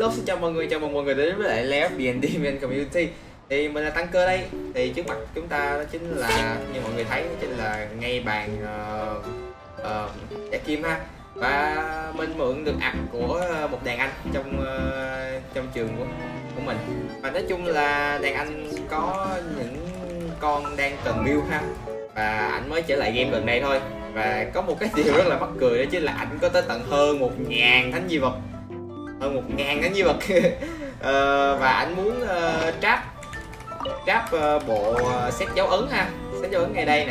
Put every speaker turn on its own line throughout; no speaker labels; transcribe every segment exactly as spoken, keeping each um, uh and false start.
Hello, xin chào mọi người, chào mừng mọi người đến với lại Left bê en đê bê en Community. Thì mình là Tăng Cơ đây. Thì trước mặt chúng ta đó chính là, như mọi người thấy, đó chính là ngay bàn uh, uh, Jack Kim ha. Và mình mượn được ạc của một đàn anh trong uh, trong trường của, của mình. Và nói chung là đàn anh có những con đang cần build ha. Và anh mới trở lại game gần đây thôi. Và có một cái điều rất là mắc cười đó chính là anh có tới tận hơn một ngàn thánh di vật, hơn một ngàn thánh di vật. uh, và anh muốn uh, trap trap uh, bộ uh, set dấu ấn ha, set dấu ấn ngay đây nè,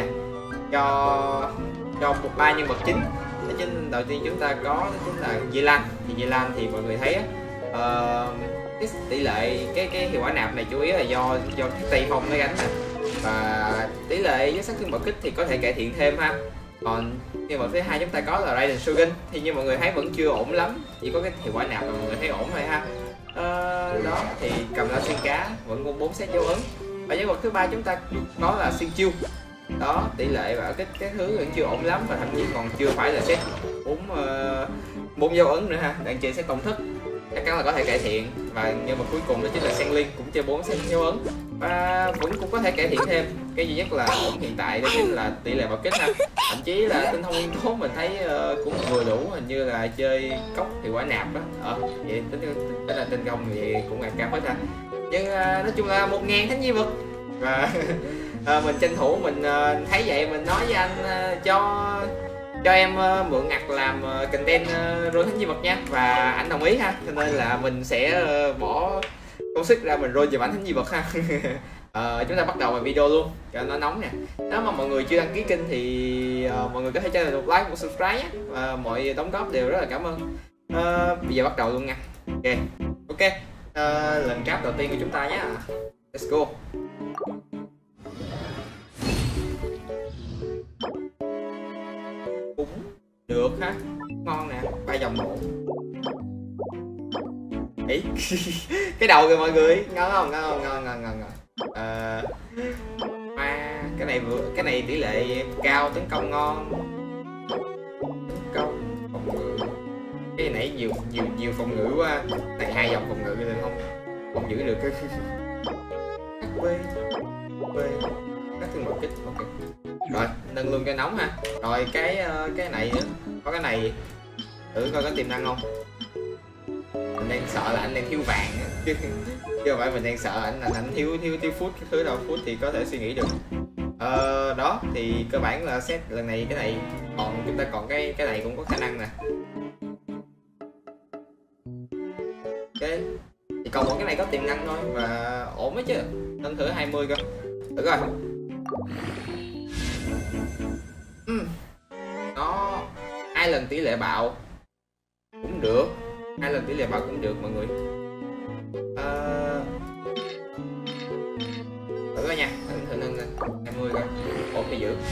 cho cho một ba nhân vật chính. Đó chính đầu tiên chúng ta có đó chính là Di Lan. Thì Di Lan thì mọi người thấy uh, cái tỷ lệ cái cái hiệu quả nạp này chủ yếu là do do cái tay phong nó gánh nè, và tỷ lệ với sát thương bạo kích thì có thể cải thiện thêm ha. Còn nhân vật thứ hai chúng ta có là Raiden Shogun, thì như mọi người thấy vẫn chưa ổn lắm, chỉ có cái hiệu quả nạp mà mọi người thấy ổn thôi ha. Ờ, đó thì cầm lá xuyên cá vẫn còn bốn set dấu ấn. Và nhân vật thứ ba chúng ta có là Xuyên Chiêu. Đó, tỷ lệ và cái cái thứ vẫn chưa ổn lắm, và thậm chí còn chưa phải là set bốn bốn dấu ấn nữa ha, đang chơi set công thức, chắc chắn là có thể cải thiện. Và nhân vật cuối cùng đó chính là Sen Linh, cũng chơi bốn set dấu ấn và vẫn cũng có thể cải thiện thêm. Cái duy nhất là ổn hiện tại đó chính là tỷ lệ bạo kích ha, thậm chí là tinh thông nguyên tố mình thấy uh, cũng vừa đủ, hình như là chơi cốc hiệu quả nạp đó. Ờ vậy tính tính là tinh công thì cũng là cao hết ha. Nhưng uh, nói chung là một ngàn thánh di vật. Và uh, mình tranh thủ mình uh, thấy vậy mình nói với anh uh, cho cho em uh, mượn ngặt làm uh, content uh, rôi thánh di vật nha, và anh đồng ý ha, cho nên là mình sẽ uh, bỏ công sức ra mình rôi về bản thánh di vật ha. uh, chúng ta bắt đầu vào video luôn cho nó nóng nè. Nếu mà mọi người chưa đăng ký kênh thì uh, mọi người có thể cho mình một like, một subscribe nhé, và mọi đóng góp đều rất là cảm ơn. Uh, bây giờ bắt đầu luôn nha. Ok ok uh, lần trap đầu tiên của chúng ta nhé, let's go. Cũng được ha, ngon nè, ba dòng bộ. Ý cái đầu kìa mọi người, ngon không, ngon không, ngon ngon ngon ngon. Ờ, à, cái này vừa cái này tỷ lệ cao, tấn công ngon, tấn công phòng ngự. Cái này nhiều nhiều nhiều phòng ngự quá, này hai dòng phòng ngự nên không không giữ được cái hát pê pê các thương bạo kích. Ok rồi, nâng luôn cái nóng ha. Rồi cái cái này nữa, có cái này thử coi có tiềm năng không. Mình đang sợ là anh đang thiếu vàng chứ chứ không phải mình đang sợ anh là anh thiếu thiếu thiếu phút cái thứ đâu. Phút thì có thể suy nghĩ được. Ờ, đó thì cơ bản là set lần này cái này, còn chúng ta còn cái cái này cũng có khả năng nè. Ok thì còn một cái này có tiềm năng thôi và ổn ấy chứ, nâng thử hai mươi coi thử coi. uhm. Nó hai lần tỷ lệ bạo cũng được, hai lần tỷ lệ bạo cũng được mọi người. À, thử coi nha, thử nâng lên hai mươi coi, ổn thì giữ.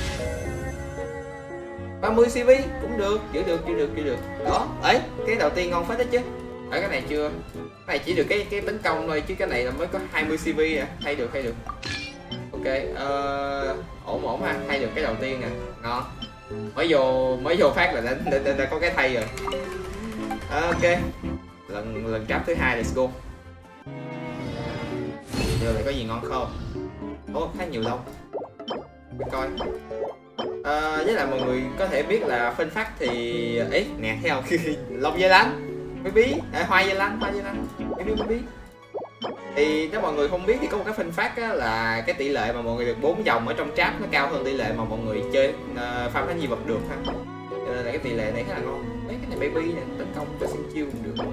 Ba mươi xê vê cũng được, giữ được, giữ được, giữ được. Đó, ấy, cái đầu tiên ngon phết đấy chứ. Ở cái này chưa, cái này chỉ được cái cái tấn công thôi, chứ cái này là mới có hai mươi xê vê à, hay được, hay được. Ok, uh, ổn ổn ha, thay được cái đầu tiên nè, ngon. Mới vô mới vô phát là đã, đã, đã, đã có cái thay rồi. Ok, lần lần trap thứ hai, let's go. Giờ này có gì ngon không? Ồ, khá nhiều lông. Để coi. À, với lại mọi người có thể biết là phân phát thì ấy nè, thấy không? Lông dây lánh, mới bí, à, hoa dây lánh, hoa dây lánh, mới biết mới biết. Thì nếu mọi người không biết thì có một cái phân phát á, là cái tỷ lệ mà mọi người được bốn dòng ở trong trap nó cao hơn tỷ lệ mà mọi người chơi uh, farm thánh di vật được ha. Cho nên là cái tỷ lệ này khá là ngon. Mấy cái này baby nè, tấn công cho Xuyên Chiêu cũng được.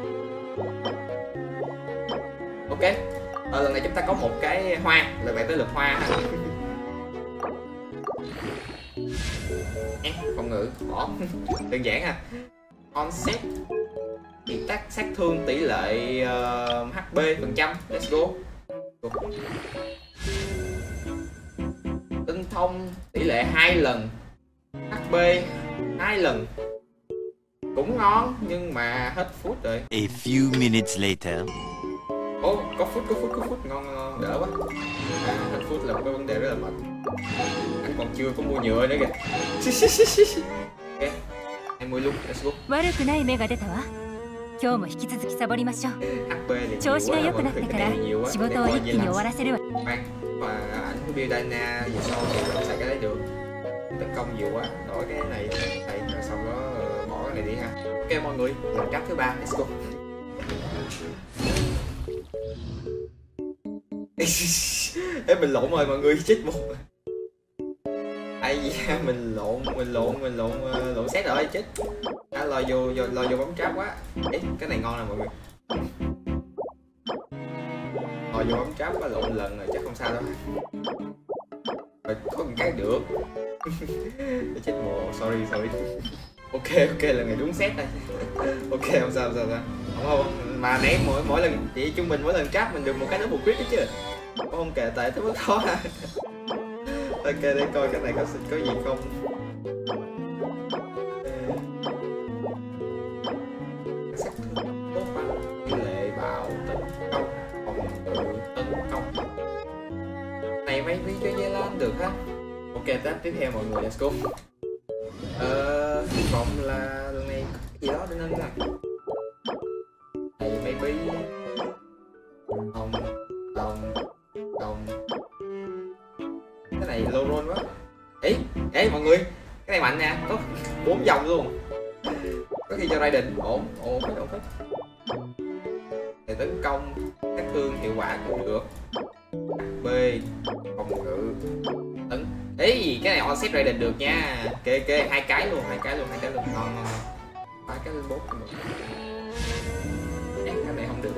Ok, ờ, lần này chúng ta có một cái hoa, lần này tới lượt hoa ha. Phòng ngự, bỏ, đơn giản ha. On set thì tác sát thương tỷ lệ uh, hát pê phần trăm, let's go. Tinh thông tỷ lệ hai lần, hát pê hai lần cũng ngon, nhưng mà hết phút rồi.
A few minutes later.
Ồ, có phút, có phút, có phút, ngon, ngon, đỡ quá. À, hết phút là một cái vấn đề rất là mệt. Anh còn chưa có mua nhựa nữa kìa. Ok, hai mươi luôn, let's go.
今日も引き続きサボりましょう。
hát pê thì
調
nhiều
子が
quá
良
mọi
くなっ
người,
たか
cái
ら
này nhiều quá
仕
để
事を
coi
一
như
気に終
là
わらせるわ。
khoan, và ảnh của Buildana về sau thì không xài cái đấy được, tấn công nhiều quá, đổi cái này thầy rồi sau đó ờ, bỏ cái này đi ha. Ok mọi người, lần trap thứ ba, let's go. Ê, mình lộn rồi mọi người, chết một. Ai da, mình lộn, mình lộn, mình lộn, uh, lộn xét rồi, chết. À, lòi vô, vô, lòi vô bấm trap quá. Ê, cái này ngon nè mọi người. Lòi vô bấm trap quá lộn lần rồi, chắc không sao đâu. Rồi, có một cái được. Chết mồ, sorry, sorry. Ok, ok, lần này đúng set này. Ok, không sao, không sao, không sao. Không, mà nãy mỗi mỗi lần chỉ trung bình mỗi lần trap mình được một cái double crit đó chứ. Không kể tệ tới mức khó ha. Ok, để coi cái này có có gì không. Sắc tốt bằng tỷ lệ bạo tấn công, phòng ngự tấn công. Này mấy ví cho Gia Lan được ha. Ok, tab tiếp theo mọi người, let's go. Ờ, hy vọng là lần này có cái gì đó để nâng nè. Này maybe không không không cái này low roll quá. Ê, ê mọi người, cái này mạnh nè, có bốn vòng luôn. Có khi cho Raiden ổn, ổn hết, ổn hết. Để tấn công, sát thương hiệu quả cũng được. hát pê, phòng ngự, tấn. Ê, cái này on set Raiden được nha. Kê kê hai cái luôn, hai cái luôn, hai cái luôn. Ngon ngon. Ba cái lên bốn cũng được. Cái này không được.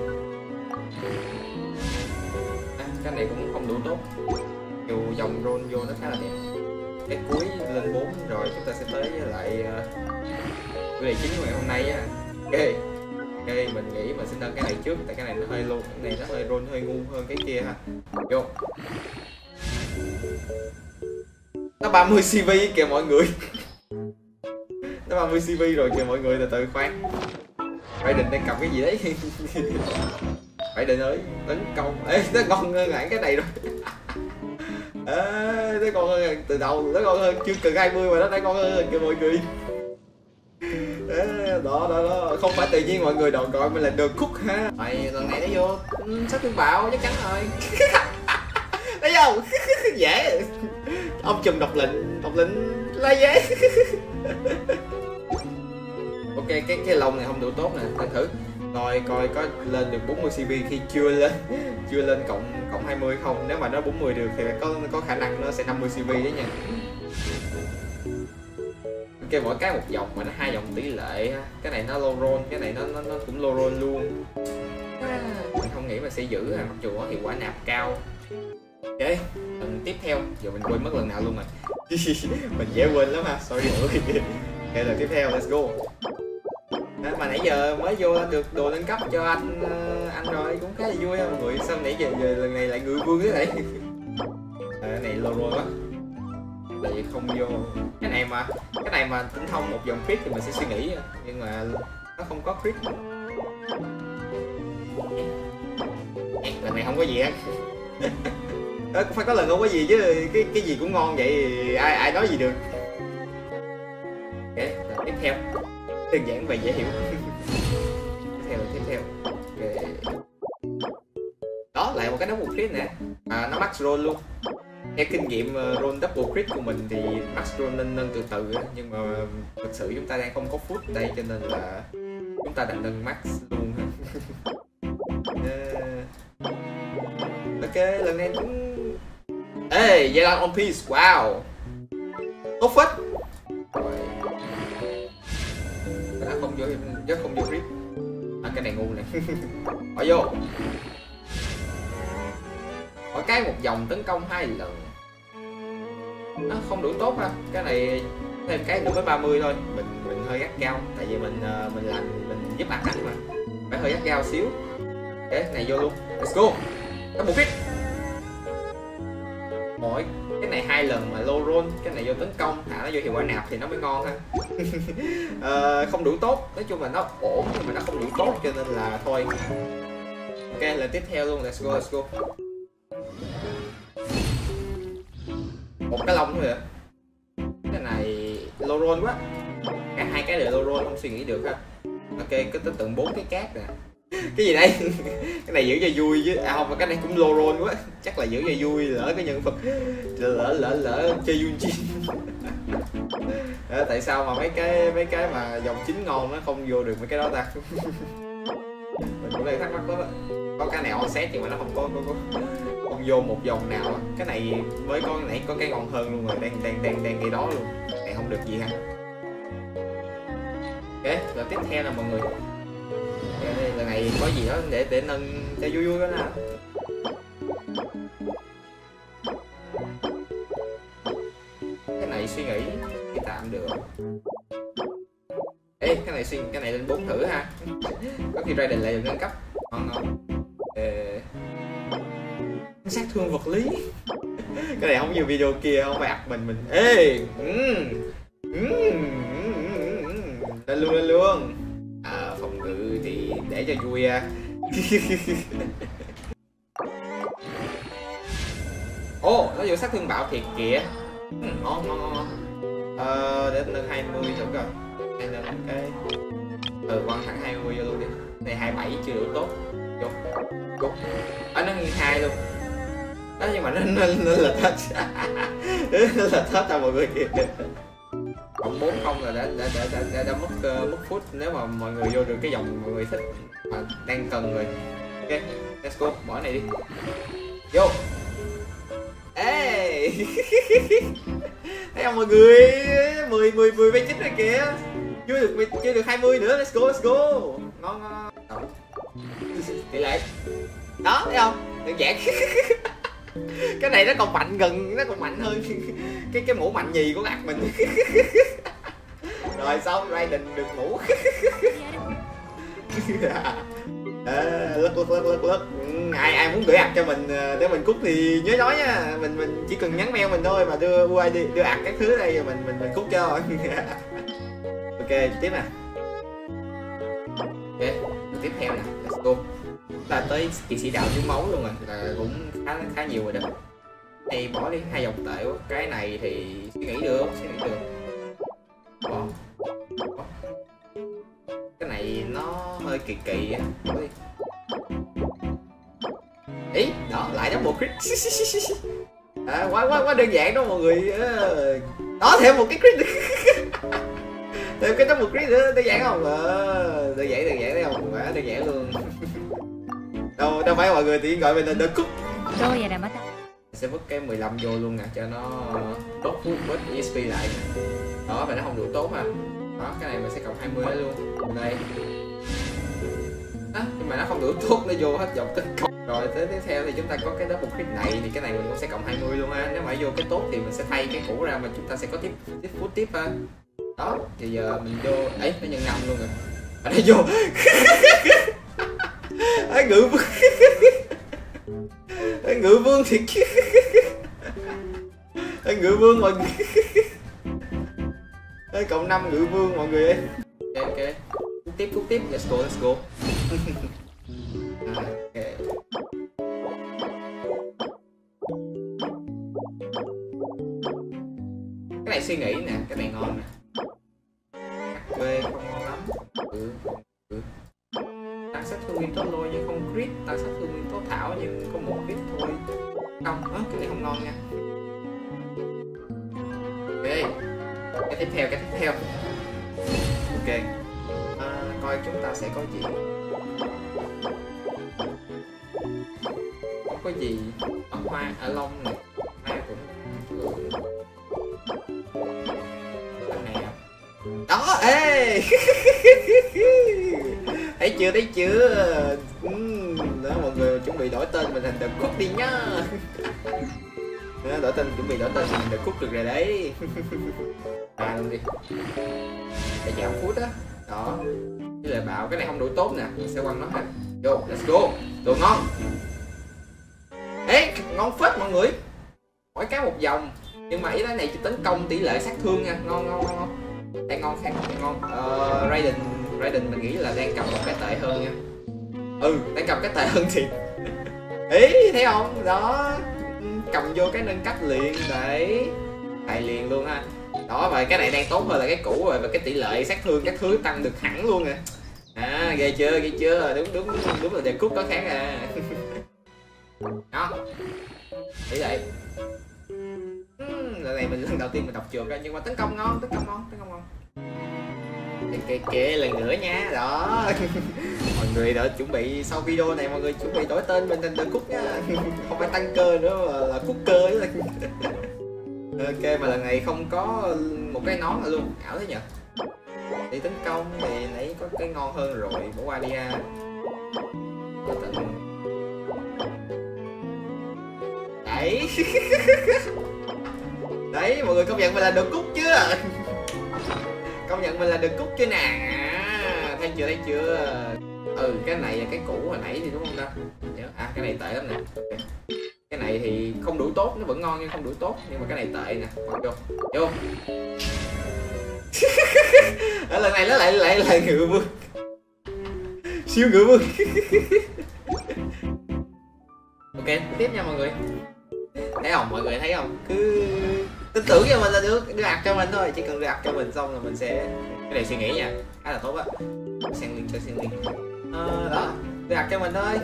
À, cái này cũng không đủ tốt. Dù dòng roll vô nó khá là đẹp. Cái cuối lên bốn rồi chúng ta sẽ tới với lại chủ đề chính của ngày hôm nay á. Ok, ok, mình nghĩ mình sẽ nâng cái này trước tại cái này nó hơi luôn, cái này nó hơi roll hơi ngu hơn cái kia ha. Vô. Nó ba mươi xê vê kìa mọi người. Nó ba mươi xê vê rồi kìa mọi người, từ từ khoan. Phải định đang cầm cái gì đấy. Phải định ơi, tấn công. Ê, nó ngon hơn hẳn cái này rồi. Ê, nó ngon hơn từ đầu, nó ngon hơn chưa cần hai mươi mà nó đã ngon hơn kìa mọi người. Ê, đó đó đó, không phải tự nhiên mọi người đòi gọi mình là The Cook ha. Mày lần này nó vô sát thương bạo chắc chắn rồi. Thấy không? Dễ. Ông trùm độc lệnh, độc lệnh là dễ. Ok, cái cái lông này không đủ tốt nè, để thử coi coi có lên được bốn mươi xê pê khi chưa lên chưa lên cộng cộng hai mươi không. Nếu mà nó bốn mươi được thì có có khả năng nó sẽ năm mươi xê pê đấy nha. Ok, mỗi cái một dòng mà nó hai dòng tỷ lệ. Cái này nó low roll, cái này nó nó, nó cũng low roll luôn. À, mình không nghĩ mà sẽ giữ à, mặc dù có hiệu quả nạp cao. Ok, lần tiếp theo giờ mình quên mất lần nào luôn rồi. Mình dễ quên lắm ha, sorry mọi người. Ok, lần tiếp theo, let's go. À, mà nãy giờ mới vô được đồ nâng cấp cho anh anh rồi cũng khá là vui ha mọi người. Sao nãy giờ, giờ lần này lại ngự vương thế này. À, cái này low roll quá. Tại không vô cái này mà cái này mà tinh thông một dòng crit thì mình sẽ suy nghĩ, nhưng mà nó không có crit. Lần này không có gì hết. Đó, phải có lần không có gì chứ, cái cái gì cũng ngon vậy ai ai nói gì được. Ok, tiếp theo đơn giản và dễ hiểu. Tiếp theo tiếp theo okay. Đó lại một cái double crit nè, à, nó max roll luôn. Theo kinh nghiệm uh, roll double crit của mình thì max roll nên nâng từ từ, nhưng mà thực sự chúng ta đang không có food đây cho nên là chúng ta định nâng max luôn. uh... Ok, lần này cũng ê Gia Lan on piece, wow tốt phết. Rồi nó không vô nó không vô crit. À, cái này ngu này. Bỏ vô mỗi cái một dòng tấn công hai lần, nó không đủ tốt ha. Cái này thêm cái nữa với ba mươi thôi, mình mình hơi gắt cao tại vì mình mình làm mình giúp ạc mà phải hơi gắt cao xíu. Cái này vô luôn, let's go. Có một crit mỗi cái này hai lần mà low roll, cái này vô tấn công thả nó vô hiệu quả nạp thì nó mới ngon ha. À, không đủ tốt, nói chung là nó ổn nhưng mà nó không đủ tốt cho nên là thôi. Ok, lần tiếp theo luôn, let's go let's go. Một cái lông thôi ạ. Cái này low roll quá, cả hai cái đều low roll không suy nghĩ được ha. Ok, có tới tận bốn cái cát nè. Cái gì đây? Cái này giữ cho vui chứ. À không, mà cái này cũng lô rôn quá. Chắc là giữ cho vui, lỡ cái nhân vật lỡ lỡ lỡ chơi Yunjin. Tại sao mà mấy cái mấy cái mà dòng chính ngon nó không vô được mấy cái đó ta? Mình cũng đang thắc mắc lắm á. Có cái này on set nhưng mà nó không có, có, có không vô một vòng nào á. Cái này mới có cái này có cái ngon hơn luôn rồi, đang đang đang đang đi đó luôn. Này không được gì hả? Ok, rồi tiếp theo là mọi người. Okay, lần này có gì đó để để nâng cho vui vui đó nè. Cái này suy nghĩ thì tạm được. Ê, cái này suy cái này lên bốn thử ha. Có khi Raiden lại được nâng cấp. Ngon ngon. Ê... sát thương vật lý. Cái này không như video kia không phải ạc mình mình. Ê, mm, mm, lên luôn lên luôn. À, phòng ngự thì để cho vui à. Ồ, oh, nó vô sát thương bạo thiệt kìa. Ừ, ngon ngon ngon. Ờ, để nâng hai mươi thử coi. Hay là cái ừ, quăng thẳng hai mươi vô luôn đi. Này hai mươi bảy chưa đủ tốt. Vô. Cút. Ở nó nghiêng hai luôn. Đó, nhưng mà nó nên nên là hết. Nó là hết à mọi người kìa. Cộng bốn không là đã đã đã đã, đã, đã mất uh, mất phút nếu mà mọi người vô được cái dòng mọi người thích mà đang cần rồi. Ok, let's go, bỏ này đi. Vô. Ê. Thấy không mọi người, mười mười mười vây chín rồi kìa. Chưa được chưa được hai mươi nữa, let's go let's go. Ngon ngon. Tỷ lệ. Đó, thấy không? Đơn giản. Cái này nó còn mạnh gần, nó còn mạnh hơn cái cái mũ mạnh nhì của ạc mình. Rồi xong, Raiden được mũ. À, lất lất lất lất lất. Ai ai muốn gửi ạc cho mình để mình cút thì nhớ nói nha. Mình mình chỉ cần nhắn mail mình thôi mà đưa u i đi, đưa ạc các thứ đây mình mình mình cút cho. Ok, tiếp nè. Ok, tiếp theo nè, let's go. Là tới kỵ sĩ đạo thiếu máu luôn rồi, là cũng khá khá nhiều rồi đó. Đây bỏ đi, hai dòng tệ quá. Cái này thì suy nghĩ được, suy nghĩ được. Bỏ. Bỏ. Cái này nó hơi kỳ kỳ á. Bỏ đi. Ý, đó lại double crit. À, quá quá quá đơn giản đó mọi người. Đó, thêm một cái crit. Thêm cái double crit nữa, đơn giản không? Ờ, đơn giản đơn giản đấy không? Quá đơn giản luôn. Đâu đâu phải mọi người thì gọi mình là The Cook. Sẽ vứt cái mười lăm vô luôn nè cho nó tốt phút bớt e ét pê lại. Đó, và nó không đủ tốt ha. Đó, cái này mình sẽ cộng hai mươi luôn. Đây. À, nhưng mà nó không đủ tốt, nó vô hết dòng tấn công. Rồi tới tiếp theo thì chúng ta có cái double crit này thì cái này mình cũng sẽ cộng hai mươi luôn ha. Nếu mà vô cái tốt thì mình sẽ thay cái cũ ra mà chúng ta sẽ có tiếp tiếp phút tiếp ha. Đó, thì giờ mình vô ấy nó nhân năm luôn rồi. Ở đây vô. Ấy ngự vương. Ấy ngự vương thiệt. Ấy ngự vương mọi người. Ấy cộng năm ngự vương mọi người ơi. Ok ok. Cút tiếp cút tiếp, let's go let's go. À, ok. Cái này suy nghĩ nè, cái này ngon nè. hát pê không ngon lắm. Ừ. Tăng sát thương nguyên tố lôi nhưng không crit, tăng sát thương nguyên tố thảo nhưng có một crit thôi. Không, à, cái này không ngon nha. Ok, cái tiếp theo, cái tiếp theo. Ok, à, coi chúng ta sẽ có gì. Không có gì. Ở hoa, ở lông này, hoa cũng ừ. Nè. Đó, ê. Thấy chưa, thấy chưa. Uhm, đó mọi người chuẩn bị đổi tên mình thành The Cook đi nhá. Đó, đổi tên, chuẩn bị đổi tên thành The Cook được rồi đấy. À luôn đi. Để giảm phút á. Đó. Với lại bảo cái này không đủ tốt nè, mình sẽ quăng nó ha. Vô, let's go. Đồ ngon. Ê, ngon phết mọi người. Mỗi cái một vòng. Nhưng mà ý cái này chỉ tấn công tỷ lệ sát thương nha. Ngon ngon ngon. Đây ngon khác ngon. Uh, Raiden Raiden mình nghĩ là đang cầm một cái tệ hơn nha. Ừ, đang cầm cái tệ hơn thì ý thấy không? Đó, cầm vô cái nâng cấp liền đấy, tài liền luôn ha. Đó, và cái này đang tốt hơn là cái cũ rồi, và cái tỷ lệ sát thương các thứ tăng được hẳn luôn nè. À ghê chưa, ghê chưa, đúng đúng đúng là The Cook có khác à. Đó nghĩ vậy. Uhm, lần này mình lần đầu tiên mình đọc trượt ra, nhưng mà tấn công ngon, tấn công ngon, tấn công ngon. Kệ kệ lần nữa nha, đó. Mọi người đã chuẩn bị sau video này, mọi người chuẩn bị đổi tên mình thành The Cook nha. Không phải tăng cơ nữa mà là cooker. Ok, mà lần này không có một cái nón là luôn, ảo thế nhỉ. Đi tấn công thì nãy có cái ngon hơn rồi, bỏ qua đi ha. Đấy. Đấy, mọi người công nhận mình là The Cook chưa? Công nhận mình là The Cook chưa nè. À, thấy chưa, thấy chưa? Ừ, cái này là cái cũ hồi nãy thì đúng không ta? À, cái này tệ lắm nè. Okay. Cái này thì không đủ tốt, nó vẫn ngon nhưng không đủ tốt. Nhưng mà cái này tệ nè, mặc vô. Vô. Ở lần này nó lại lại là ngựa vương. Siêu ngựa vương. Ok, tiếp nha mọi người. Thấy không, mọi người thấy không? Cứ tin tưởng cho mình là được, đưa ạc cho mình thôi, chỉ cần đưa ạc cho mình xong là mình sẽ, cái này suy nghĩ nha, khá là tốt á. Sang link cho sang link. À, đó, đưa ạc cho mình thôi.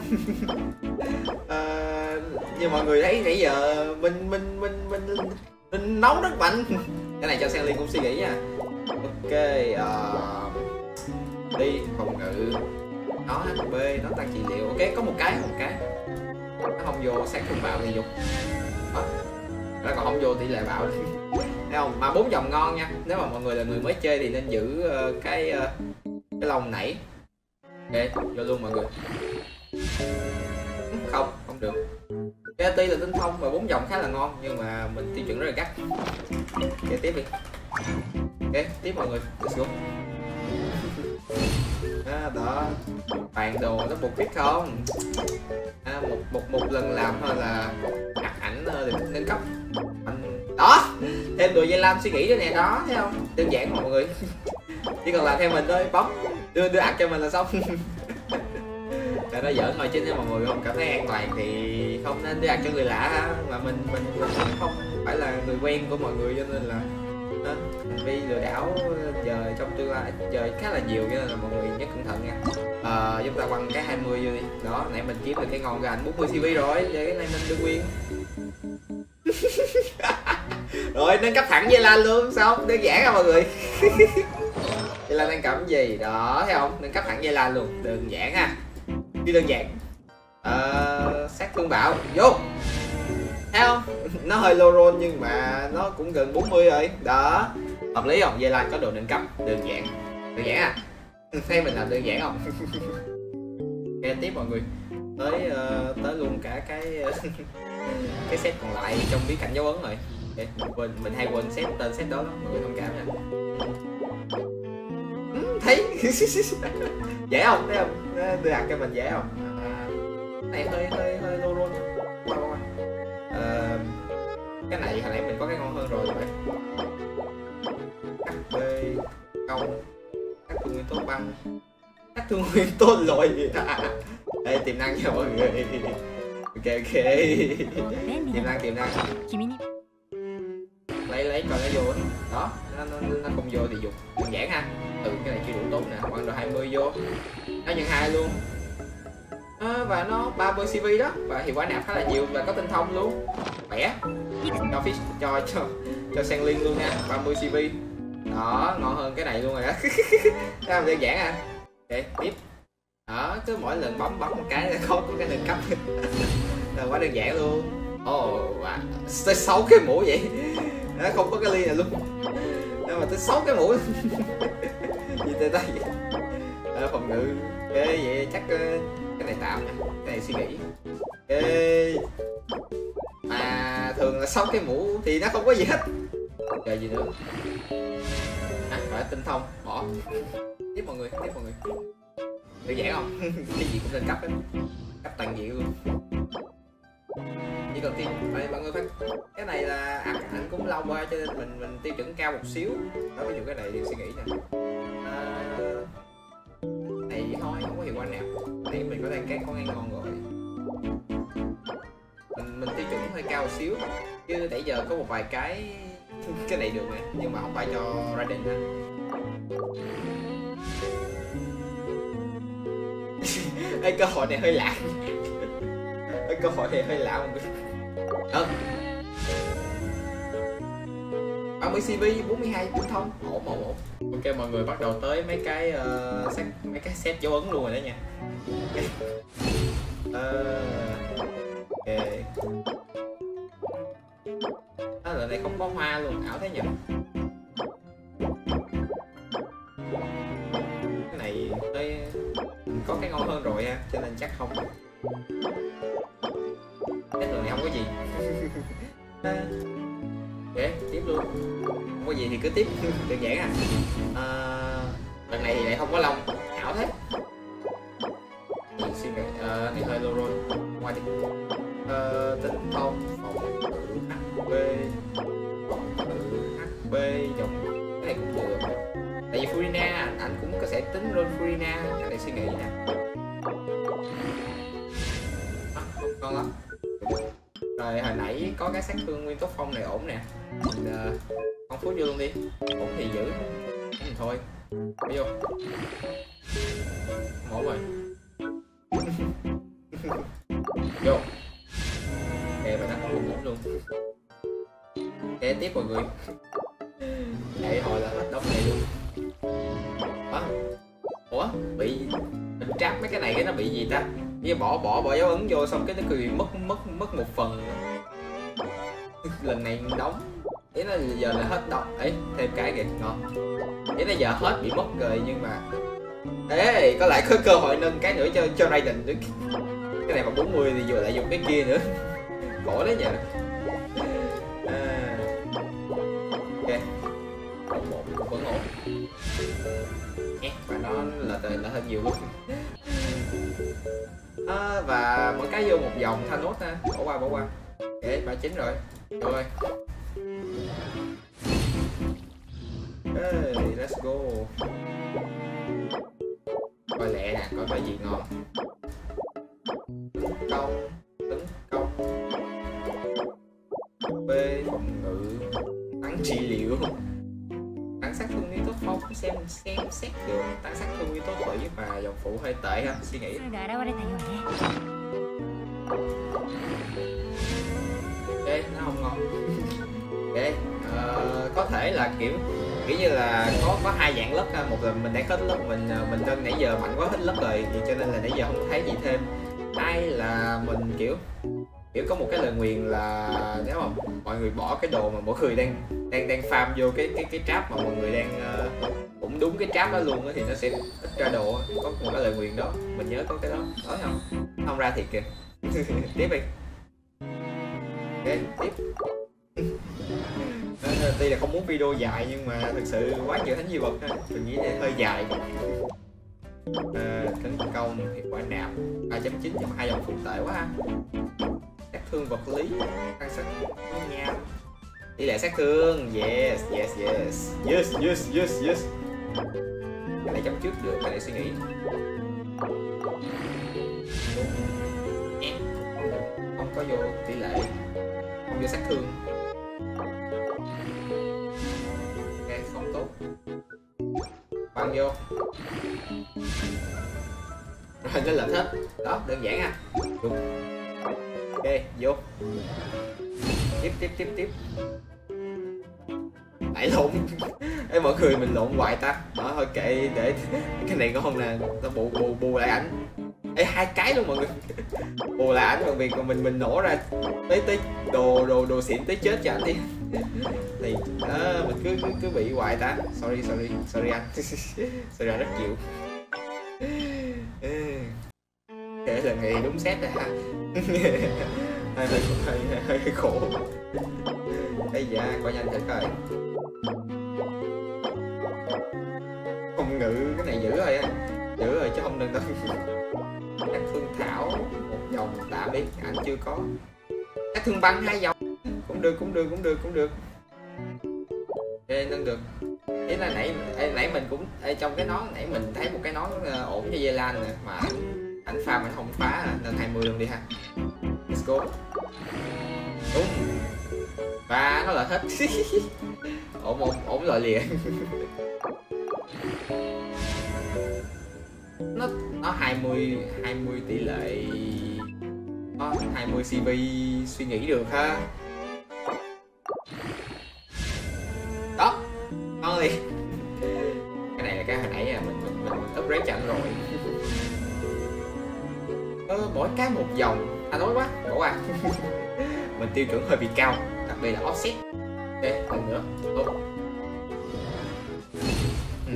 À, như mọi người thấy nãy giờ mình mình mình mình mình nấu rất mạnh. Cái này cho sang link cũng suy nghĩ nha. Ok, uh, đi phòng ngự, nó hát pê, nó tăng trị liệu. Ok, có một cái, một cái nó không vô sát thương bạo thì dục. Đó, còn không vô tỷ lệ bạo. Thấy không? Mà bốn dòng ngon nha. Nếu mà mọi người là người mới chơi thì nên giữ uh, cái uh, cái lồng nảy. Ok, vô luôn mọi người. Không, không được. Cái tuy là tinh thông và bốn dòng khá là ngon nhưng mà mình tiêu chuẩn rất là gắt. Ok, tiếp đi. Ok, tiếp mọi người. Let's go. À, đó, bản đồ nó một biết không? À, một một một lần làm thôi là đặt ảnh được nâng cấp. Đó, thêm đồ dây lam suy nghĩ nữa nè, đó thấy không? Đơn giản mọi người. Chỉ cần làm theo mình thôi, bấm đưa đưa ạc cho mình là xong. Tại nó giỡn thôi, chứ nếu mà mọi người không cảm thấy an toàn thì không nên đưa ạc cho người lạ ha. Mà mình mình, mình không phải là người quen của mọi người cho nên là hành vi lừa đảo giờ trong tương lai giờ khá là nhiều, cho nên là mọi người nhớ cẩn thận nha. À, chúng ta quăng cái hai mươi vô đi. Đó, nãy mình kiếm được cái ngon gà bốn mươi xê pê rồi, giờ cái này mình đưa nguyên. Rồi nâng cấp thẳng dây lan luôn, xong đơn giản à mọi người. Dây lan nâng cấp gì đó, thấy không? Nâng cấp thẳng dây lan luôn, đơn giản ha. Chứ đơn giản. À, sát thương bạo vô, thấy không? Nó hơi low roll nhưng mà nó cũng gần bốn mươi rồi. Đó, hợp lý không? Dây lan có đồ nâng cấp, đơn giản. Đơn giản à? Thấy mình làm đơn giản không? Ok, tiếp mọi người. Tới uh, tới luôn cả cái uh, cái set còn lại trong bí cảnh dấu ấn rồi. Okay, mình quên, mình hay quên set tên set đó lắm, mọi người thông cảm nha. Ừ, thấy dễ không? Thấy không? Đưa đặt cho mình dễ không? À, này hơi hơi hơi low roll. Qua qua. Uh, cái này hồi nãy mình có cái ngon hơn rồi vậy. hát pê công, các thương nguyên tố băng, các thương nguyên tố lội. Đây tiềm năng cho mọi người. Ok ok. Tiềm năng tiềm năng. Lấy lấy coi nó vô đó. Đó, nó, nó, nó không vô thì dùng đơn giản ha. Ừ, cái này chưa đủ tốt nè, quăng rồi hai mươi vô. Nó nhân hai luôn. À, và nó ba mươi xê pê đó, và hiệu quả nạp khá là nhiều và có tinh thông luôn. Khỏe. Cho fish cho cho cho sang liên luôn nha, ba mươi xê pê. Đó, ngon hơn cái này luôn rồi đó. Cái đơn giản à. Ok, tiếp. Đó, cứ mỗi lần bấm bấm một cái là có có cái nâng cấp. Là quá đơn giản luôn. Ồ, oh, à, tới sáu cái mũ vậy. Nó không có cái ly này luôn. Nhưng mà tới sáu cái mũ. Gì tới đây vậy? À, phòng ngự. Ok, vậy chắc cái này tạm nha. Cái này suy nghĩ. Ok. Mà thường là sáu cái mũ thì nó không có gì hết. Chờ gì nữa. À, phải tinh thông, bỏ. Tiếp mọi người, tiếp mọi người. Đơn giản không? Cái gì cũng lên cấp hết. Cấp toàn diện luôn. Chỉ cần tiên phải mọi người phải, cái này là ảnh ảnh cũng lâu qua cho nên mình mình tiêu chuẩn cao một xíu. Đó, ví dụ cái này thì suy nghĩ nè. À, này thôi không có hiệu quả nào. Thì mình có đang cái có ngang ngon rồi. Mình mình tiêu chuẩn hơi cao một xíu. Chứ nãy giờ có một vài cái cái này được nè, nhưng mà không phải cho Raiden ha. Ê, cơ hội này hơi lạ. Ê, cơ hội này hơi lạ mọi người. Ờ. ba mươi xê pê, bốn mươi hai tinh thông. Ổn ổn ổn. Ok mọi người, bắt đầu tới mấy cái uh, set, mấy cái set dấu ấn luôn rồi đó nha. uh, ok. À, lần này không có hoa luôn, ảo thế nhỉ. Cái này hơi có cái ngon hơn rồi ha, cho nên chắc không. Cái lần này không có gì. Ok, tiếp luôn. Không có gì thì cứ tiếp, đơn giản à. à lần này thì lại không có lông, ảo thế. Suy nghĩ, à, này hơi lâu rồi. Ngoài đi. À, tính thông, phòng tự hát pê, phòng tự hát pê, dòng cái này cũng được. Tại vì Furina, anh, anh cũng có sẽ tính luôn Furina, cái này suy nghĩ nè. À, không ngon lắm. Rồi hồi nãy có cái sát thương nguyên tố phong này ổn nè. Mình uh, con phút vô luôn đi. Ổn thì giữ, ổn thì thôi. Đi vô. Ổn rồi. Vô. Ok, và nó cũng ổn luôn. Ok, tiếp mọi người. Vậy hồi là hết đống này luôn. Ủa? Ủa? Bị mình trap mấy cái này cái nó bị gì ta? Bây bỏ bỏ bỏ dấu ấn vô xong cái nó cười mất mất mất một phần. Lần này đóng. Ý là giờ là hết đóng. Ấy, thêm cái kìa, ngon. Ý là giờ hết bị mất rồi nhưng mà ê, có lại có cơ hội nâng cái nữa cho cho Raiden nữa. Cái này mà bốn mươi thì vừa lại dùng cái kia nữa. Khổ đấy nhờ. À. Ok. Ổn ổn, vẫn ổn. Nhé, và nó là là hơi nhiều luôn. À, và mỗi cái vô một vòng Thanos ha, bỏ qua bỏ qua. Ok, ba chín rồi. Rồi. Hey, let's go. Coi lẹ nè, coi cái gì ngon. Tấn công, tấn công. B phòng ngự, tăng trị liệu. Tăng sát thương nguyên tố phong, xem xem xét được. Tăng sát thương nguyên tố thủy và dòng phụ hơi tệ ha, suy nghĩ. Ok, nó không ngon. Ok, uh, có thể là kiểu kiểu như là có có hai dạng lất ha. Một là mình đang hết lất, mình mình nâng nãy giờ mạnh quá hết lất rồi, thì cho nên là nãy giờ không thấy gì thêm. Hai là mình kiểu kiểu có một cái lời nguyền là nếu mà mọi người bỏ cái đồ mà mỗi người đang đang đang farm vô cái cái cái trap mà mọi người đang uh, cũng đúng cái trap đó luôn thì nó sẽ ít ra đồ. Có một cái lời nguyền đó, mình nhớ có cái đó, nói không? Không ra thiệt kìa. Tiếp đi. Ok, tiếp. Tuy là không muốn video dài nhưng mà thực sự quá nhiều thánh di vật ha. Mình nghĩ là hơi dài. À, tấn công thì quả nạp hai chấm chín trong hai dòng phụ tệ quá ha. Sát thương vật lý, tăng sát thương nha. Tỷ lệ sát thương, yes, yes, yes, yes, yes, yes, yes. Cái này chấm trước được, cái này suy nghĩ. Không có vô tỷ lệ, không vô sát thương. Ok, không tốt. Băng vô. Rồi nó lệch hết. Đó, đơn giản à. Đúng. Ok, vô. Tiếp tiếp tiếp tiếp. Lại lộn. Ê mọi người mình lộn hoài ta. Đó thôi kệ, để cái này ngon nè, tao bù bù bù lại ảnh. Ê hai cái luôn mọi người. Bù lại ảnh bằng việc mà mình mình nổ ra tới tới đồ đồ đồ xịn tới chết cho ảnh đi. Thì đó, mình cứ cứ cứ bị hoài ta. Sorry sorry sorry anh. Sorry anh rất chịu. Kể lần này đúng set rồi ha. hơi, hơi, hơi, hơi, hơi khổ. Bây giờ coi nhanh thật coi. Không ngự cái này giữ rồi á. Giữ rồi chứ không đừng đâu. Sát thương thảo một dòng tạm đi, anh chưa có. Sát thương băng hai dòng. Cũng được cũng được cũng được cũng được. Ok nâng được. Thế là nãy nãy mình cũng trong cái nón nãy mình thấy một cái nón ổn cho Dây Lan nè mà ảnh pha mình không phá à, nên hai mươi luôn đi ha. Let's go. Đúng. Và nó là hết. Ổn ổn ổn rồi liền. nó nó hai mươi hai mươi tỷ lệ, nó hai mươi xê vê suy nghĩ được ha. Đó, ngon liền. Cái này là cái hồi nãy à, mình mình, mình upgrade chậm rồi. Ờ, mỗi cái một vòng, à nói quá, bỏ qua. Mình tiêu chuẩn hơi bị cao, đặc biệt là offset. Ok, lần nữa. Tốt. Ừ.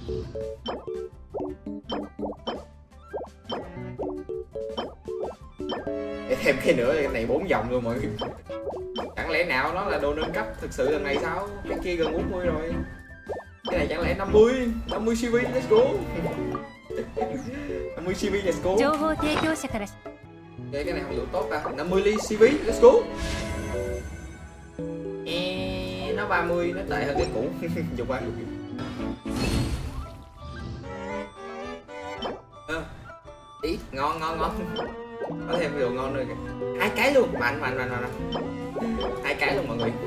Để thêm cái nữa, cái này bốn vòng luôn mọi người. Chẳng lẽ nào nó là đồ nâng cấp thực sự lần này sao? Cái kia gần bốn mươi rồi. Cái này chẳng lẽ năm mươi, năm mươi xê vê, let's go. năm mươi xê vê, let's go. Okay, cái này không đủ tốt ta. năm mươi ly xê vê, let's go. E, nó ba mươi, nó tệ hơn cái cũ. Dùng qua. À, ý, ngon ngon ngon. Có thêm đồ ngon nữa kìa. Hai cái luôn, mạnh mạnh mạnh mạnh. Hai cái luôn mọi người.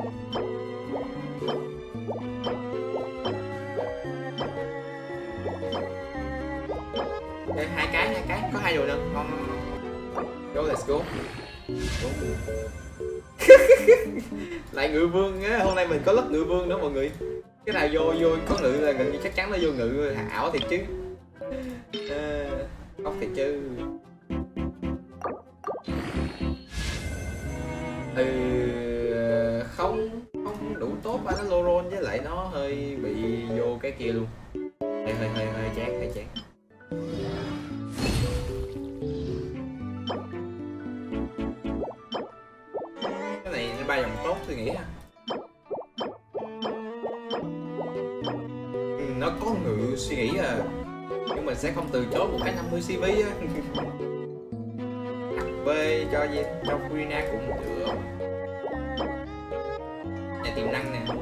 Đây, hai cái, hai cái, có hai đồ nâng, ngon ngon ngon. Go, let's go. Lại ngự vương á, hôm nay mình có lất ngự vương nữa mọi người. Cái nào vô vô có ngự là gần như chắc chắn nó vô ngự ảo thiệt chứ. À, ốc thiệt chứ. Ừ, không không đủ tốt ba nó lô rôn, với lại nó hơi bị vô cái kia luôn. Hơi hơi hơi hơi chán, hơi chán. Cái này ba dòng tốt tôi nghĩ ha. Ừ, nó có ngự suy nghĩ à, nhưng mình sẽ không từ chối một cái năm mươi xê vê á. hát pê cho gì cho Furina cũng được. Nhà tiềm năng nè.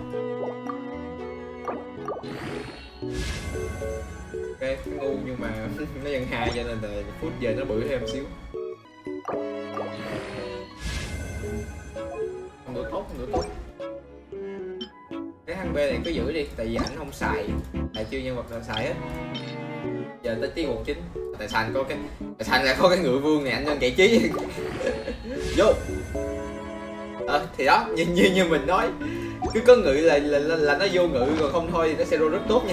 Ok, cái ngu nhưng mà nó nhân hai cho nên là phút giờ nó bự thêm một xíu. Không đủ tốt, không đủ tốt. Cái thằng B này cứ giữ đi, tại vì ảnh không xài, tại chưa nhân vật nào xài hết. Giờ tới tiếng một chín, tại thành có cái, tại thành là có cái ngựa vương này anh nên giải trí. Vô. Ờ, thì đó, như như như mình nói, cứ có ngự là là, là là nó vô ngự, còn không thôi thì nó sẽ roll rất tốt nha.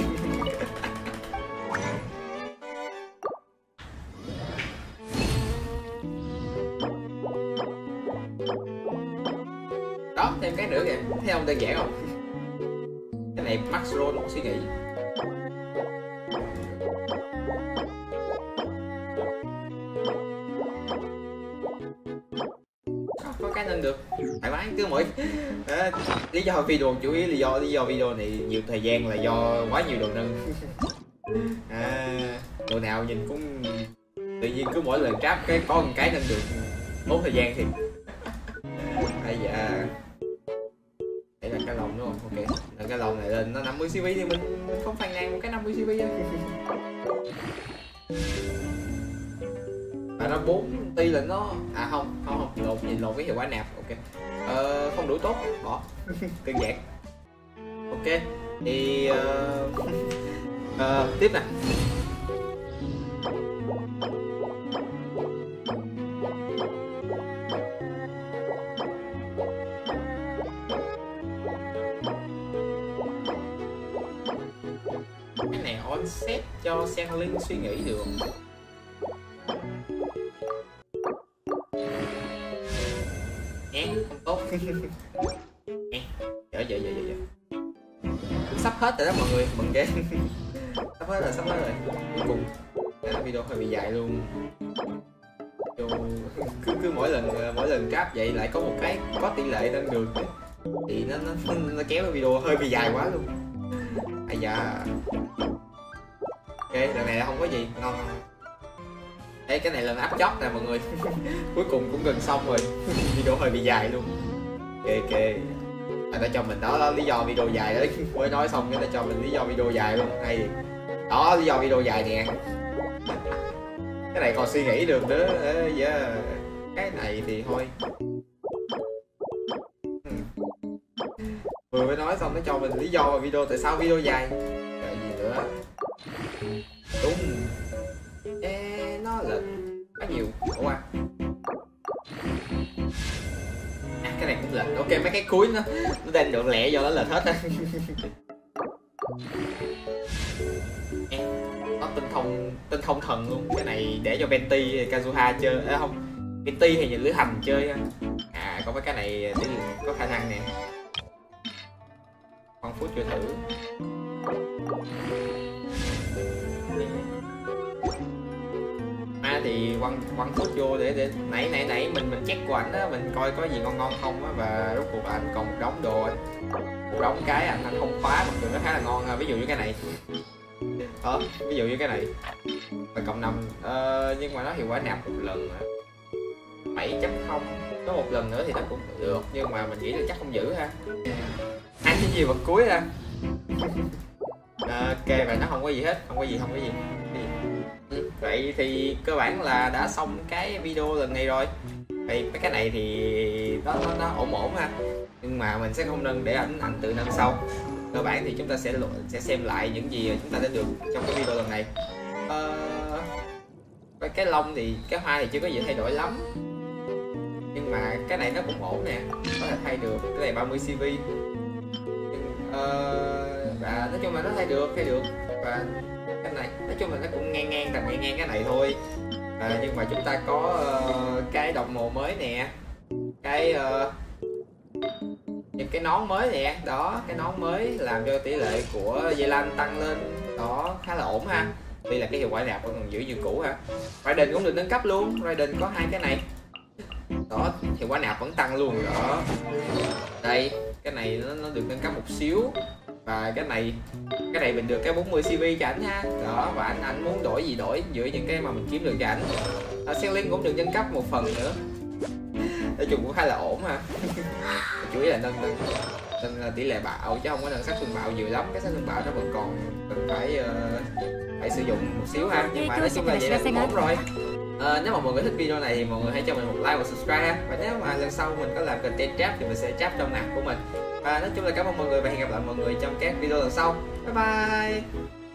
Đó, thêm cái nữa kìa, thấy không, đơn giản không? Cái này max roll suy nghĩ. Có cái nên được thoải mái cứ mỗi à, lý do video chủ yếu là do lý do video này nhiều thời gian là do quá nhiều đồ nâng. À, đồ nào nhìn cũng tự nhiên cứ mỗi lần trap cái có một cái nâng được, tốn thời gian thì bây giờ đây là cái lồng đúng không? Ok, là cái lồng này lên nó năm mươi xê vê thì mình, mình không phàn nàn một cái năm mươi xê vê á. Và nó bốn ti là nó à không không không lột nhìn lột cái hiệu quả nạp. Ok, ờ, không đủ tốt bỏ. Đơn giản. Ok thì uh, uh, tiếp nè. Cái này on set cho Xiangling suy nghĩ được. Nhé, không tốt. Nhé, dở dở dở dở. Sắp hết rồi đó mọi người, mừng ghê. Sắp hết rồi, sắp hết rồi. Cuối cùng, cái video hơi bị dài luôn. Dù, cứ cứ mỗi lần mỗi lần trap vậy lại có một cái có tỷ lệ nâng được thì nó nó, nó kéo cái video hơi bị dài quá luôn. Ai da. Ok, lần này không có gì, ngon không? Ê, cái này là áp chót nè mọi người. Cuối cùng cũng gần xong rồi. Video hơi bị dài luôn. Ok ok. À, nó cho mình đó, đó lý do video dài đấy. Mới nói xong cái nó cho mình lý do video dài luôn. Hay đó, lý do video dài nè. Cái này còn suy nghĩ được nữa. Ê, yeah. Cái này thì thôi. Vừa mới nói xong nó cho mình lý do video tại sao video dài. Cái gì nữa. Đúng. quá nhiều. Ủa à. À, cái này cũng lệch. Ok, mấy cái cuối nó nó đang được lẹ do nó lệch hết á. Nó tinh thông tinh thông thần luôn. Cái này để cho Venti Kazuha chơi. À, không, Venti thì nhìn lưỡi hành chơi ha. À, có mấy cái này có khả năng nè. Con phút chưa thử. À, thì quăng quăng phút vô để để nãy nãy nãy mình mình check của ảnh á, mình coi có gì ngon ngon không á, và rốt cuộc ảnh còn một đống đồ ấy. Một đống cái ảnh anh không khóa, mặc dù nó khá là ngon ha. Ví dụ như cái này đó, ví dụ như cái này và cộng năm, ờ, nhưng mà nó hiệu quả nạp một lần bảy chấm không, có một lần nữa thì nó cũng được, nhưng mà mình nghĩ là chắc không giữ ha. Ăn cái gì vật cuối ha. Ok, và nó không có gì hết, không có gì, không có gì. Ừ, vậy thì cơ bản là đã xong cái video lần này rồi. Vậy mấy cái này thì nó nó, nó ổn ổn ha, nhưng mà mình sẽ không nâng để ảnh ảnh tự nâng sau. Cơ bản thì chúng ta sẽ sẽ xem lại những gì chúng ta đã được trong cái video lần này. Ờ, cái lông thì cái hoa thì chưa có gì thay đổi lắm, nhưng mà cái này nó cũng ổn nè, có thể thay được. Cái này ba mươi xê vê, ờ, và nói chung là nó thay được, thay được. Và cái này nói chung là nó cũng ngang ngang tầm ngang ngang cái này thôi. À, nhưng mà chúng ta có uh, cái đồng màu mới nè, cái uh, những cái nón mới nè, đó, cái nón mới làm cho tỷ lệ của dây lanh tăng lên, đó, khá là ổn ha. Tuy là cái hiệu quả nạp vẫn còn giữ như cũ ha. Raiden cũng được nâng cấp luôn, Raiden có hai cái này, đó, hiệu quả nạp vẫn tăng luôn đó. Đây, cái này nó, nó được nâng cấp một xíu. Và cái này cái này mình được cái bốn mươi xê vê cho ảnh ha, đó, và anh anh muốn đổi gì đổi giữa những cái mà mình kiếm được cho ảnh. À, Selling cũng được nâng cấp một phần nữa, nói chung cũng khá là ổn ha. Chủ yếu là nâng nâng nâng tỷ lệ bạo chứ không có nâng sát thương bạo nhiều lắm. Cái sát thương bạo nó vẫn còn cần phải uh, phải sử dụng một xíu ha, nhưng mà nói chung là vậy là cũng ổn rồi. À, nếu mà mọi người thích video này thì mọi người hãy cho mình một like và subscribe ha. Và nếu mà lần sau mình có làm content trap thì mình sẽ trap trong app của mình. Và nói chung là cảm ơn mọi người và hẹn gặp lại mọi người trong các video lần sau. Bye bye.